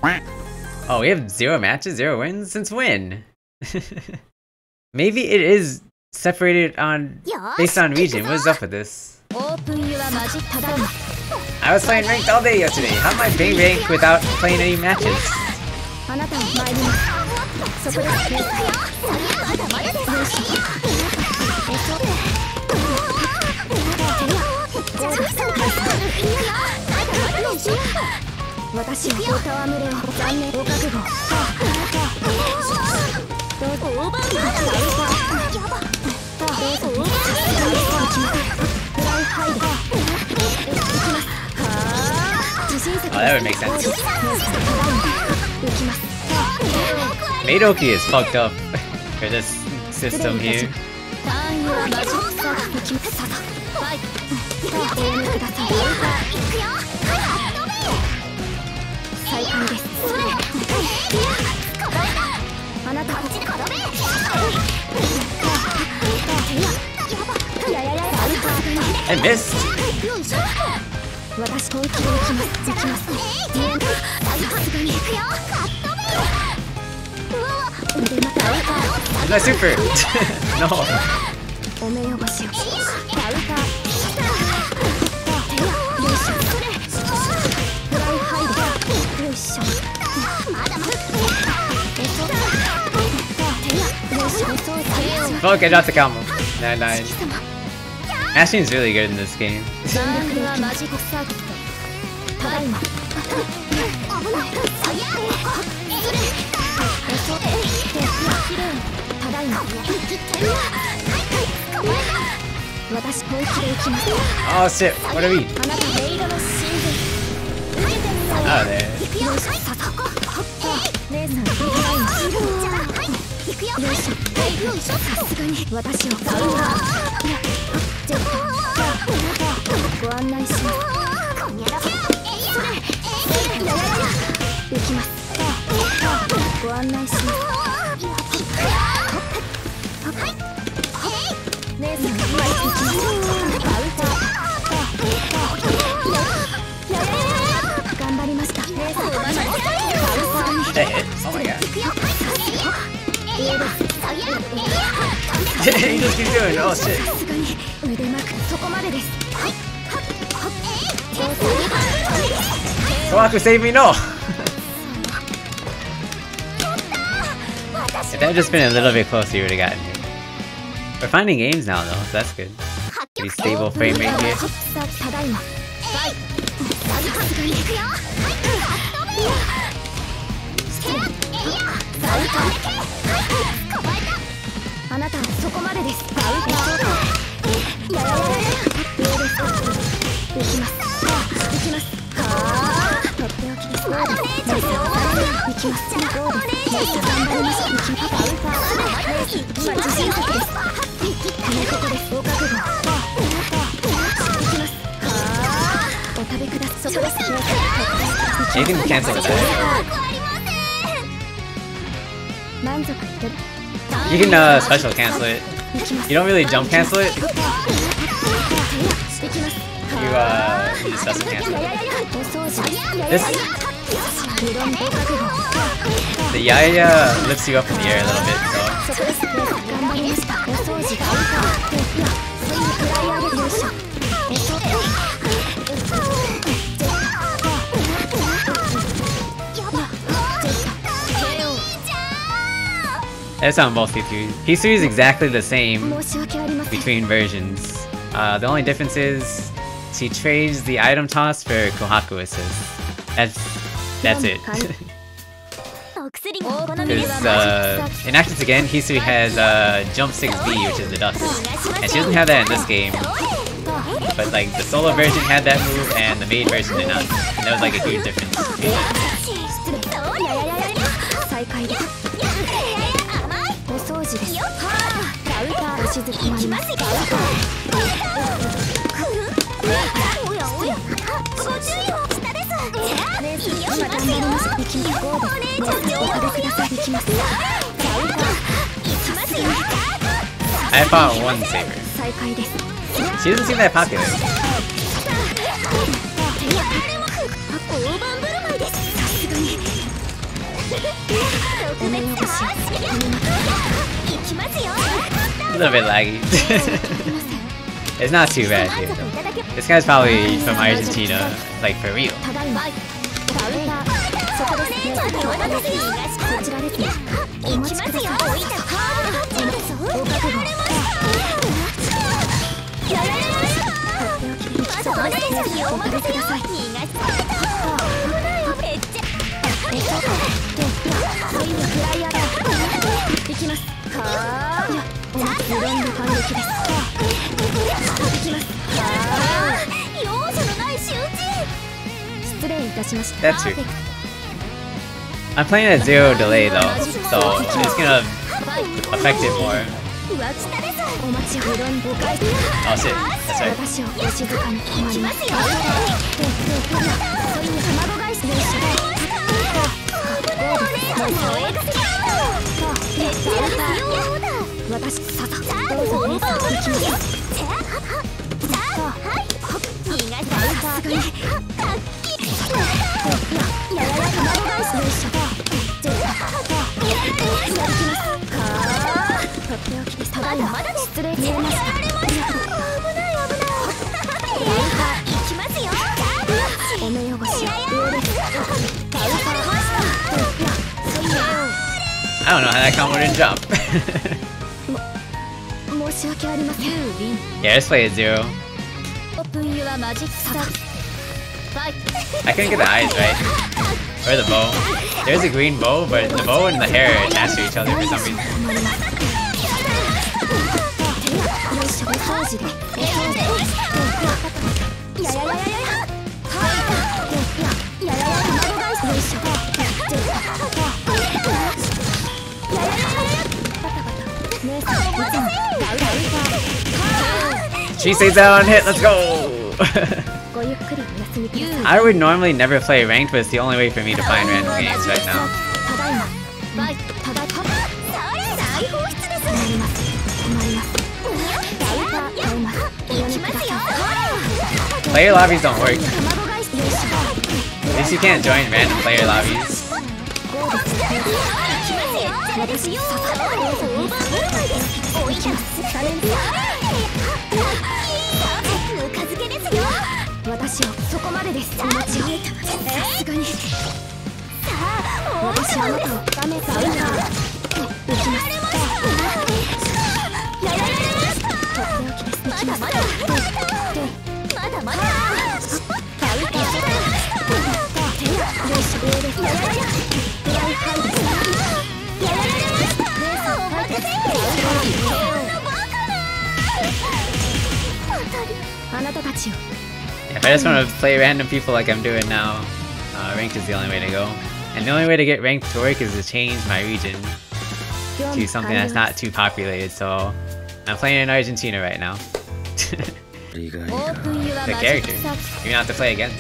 Oh, we have 0 matches, 0 wins? Since when? Maybe it is separated on based on region. What is up with this? I was playing ranked all day yesterday. How am I playing ranked without playing any matches? Oh, that would make sense. Meidoki is fucked up for this system here. I missed! My super! No! Fuck, I dropped the combo. 9-9. Ashley's really good in this game. Oh shit, what are we? Oh, there. That hit? Oh my god. He just keeps doing it. Oh shit. Kawaku, save me, no! If that had just been a little bit closer, you would have gotten here. We're finding games now though, so that's good. Pretty stable frame rate here. You can cancel it. You can special cancel it. You don't really jump cancel it. You just special cancel it. This the Yaya lifts you up in the air a little bit, so that's on both Hisui. Hisui is exactly the same between versions. The only difference is she trades the item toss for Kohaku assist. That's it. In Actions Again, Hisui has Jump 6B, which is the dust. And she doesn't have that in this game. But like the solo version had that move and the main version did not. And that was like a huge difference between them. I found one saber. She doesn't seem that popular. A little bit laggy. It's not too bad, dude. This guy's probably from Argentina, like for real. That's true. I'm playing at 0 delay though, so it's gonna affect it more. Oh shit, that's right. I don't know how that combo didn't jump. Yeah, let's play at 0. I couldn't get the eyes right. Or the bow. There's a green bow, but the bow and the hair are attached to each other for some reason. She stays down, hit, let's go! I would normally never play ranked, but it's the only way for me to find random games right now. Player lobbies don't work. At least you can't join random player lobbies. If I just want to play random people like I'm doing now, ranked is the only way to go. And the only way to get ranked to work is to change my region to something that's not too populated, so I'm playing in Argentina right now. The character you're gonna have to play against.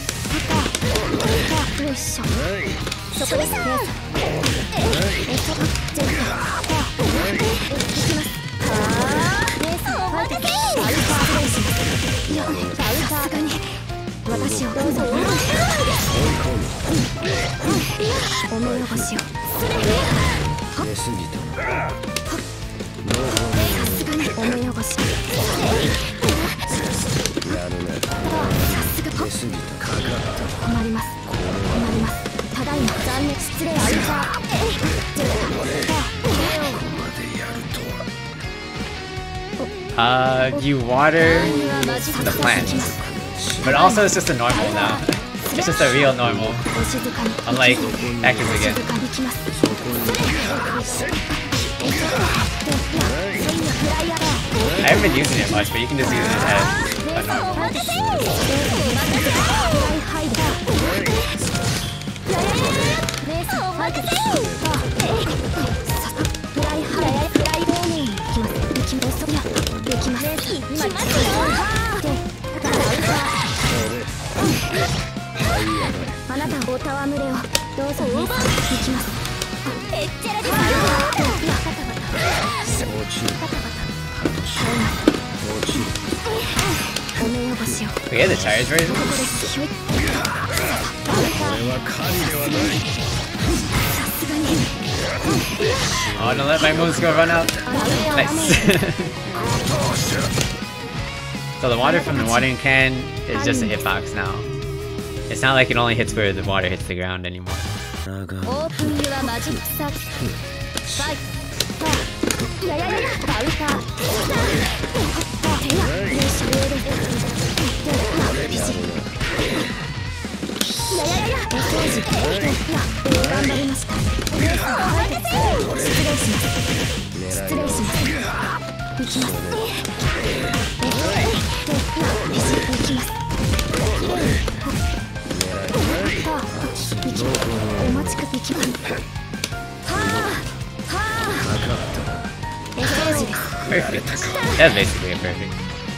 You water the plants, but also it's just a normal now. It's just a real normal, unlike Active again. I haven't been using it much, but you can just use it as a normal. We had the charge version? Oh, don't let my moves go run out. Nice. So the water from the watering can is just a hitbox now. It's not like it only hits where the water hits the ground anymore. Perfect. That's basically a perfect.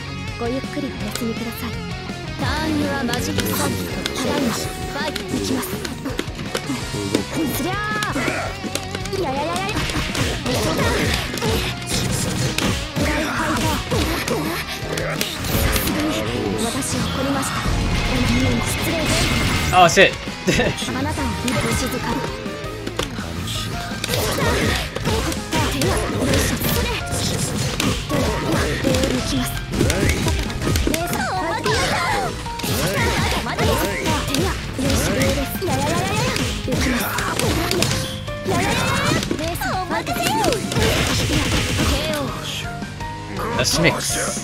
Oh shit! Let's mix.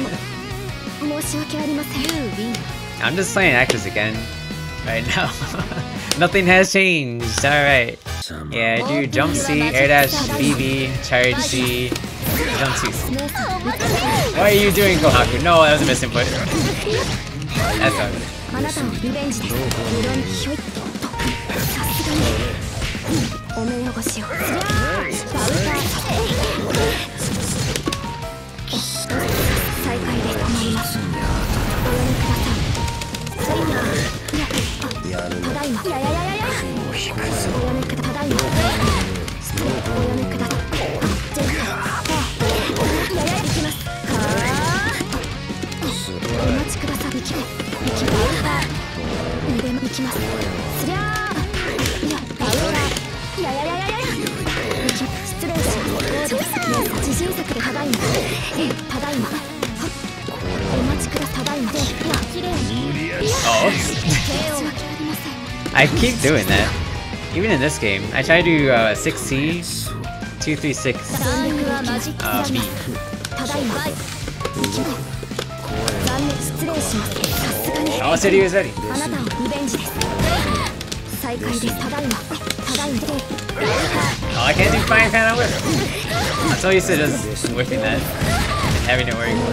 I'm just playing Actors again right now. Nothing has changed. Alright. Yeah, I do jump C, air dash, BB, charge C, jump C. What are you doing, Kohaku? No, that was a misinput. That's all good. Oh. I keep doing that. Even in this game. I try to do 6C, 236 B. Oh, City is ready. Oh, I can't do Frying Pan on Whip. I'm so used to just whipping that and having it work.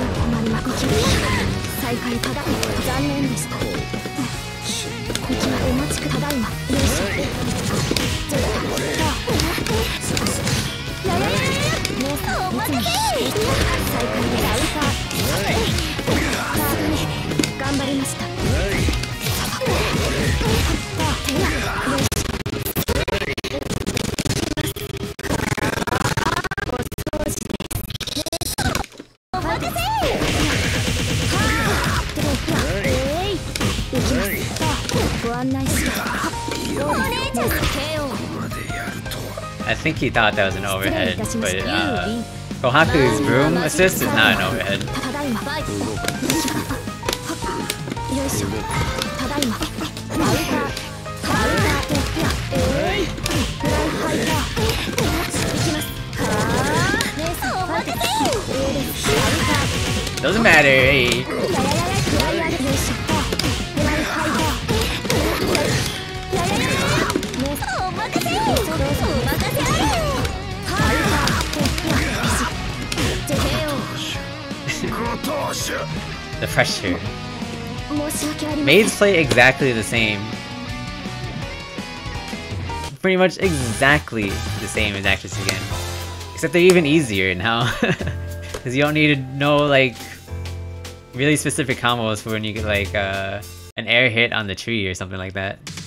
I think he thought that was an overhead, but Kohaku's broom assist is not an overhead. Doesn't matter, hey. The pressure. Maids play exactly the same. Pretty much exactly the same as Actress again. Except they're even easier now. Because you don't need to know like really specific combos for when you get like an air hit on the tree or something like that.